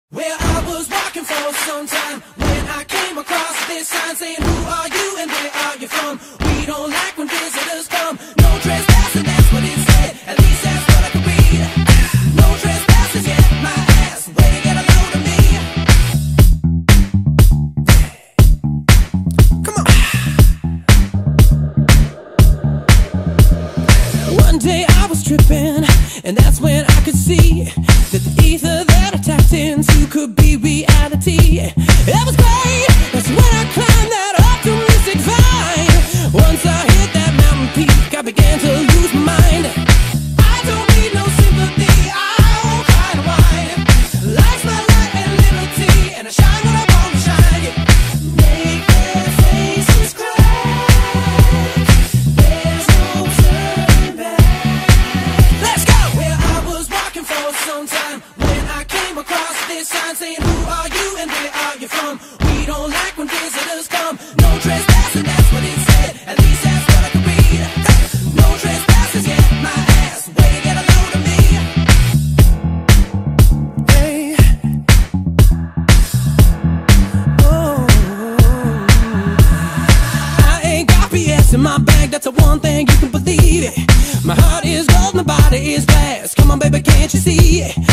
Well, I was walking for some time when I came across this sign saying, "Who are you and where are you from? We don't like when visitors come. No trespassing," that's what it said. At least that's what I could read. No trespassers, yeah, my ass. Way to get a load of me. Come on. One day I was tripping, and that's when I could see that the ether that I tapped into could be reality. It was great, that's when I climbed that optimistic vine. Once I hit that mountain peak, I began to lose my mind. I don't need no sympathy, I won't cry and whine. Life's my light and liberty, and I shine when I want to shine. Make their faces cry, there's no turning back. Let's go! Well, I was walking for some time when I came across this sign saying, "Who are you and where are you from? We don't like when visitors come. No trespassing," that's what it said. At least that's what I could read. No trespassers, yeah, my ass. Way to get a load of me. Hey. Oh. I ain't got BS in my bag, that's the one thing you can believe it. My heart is gold, my body is glass. Come on, baby, can't you see it?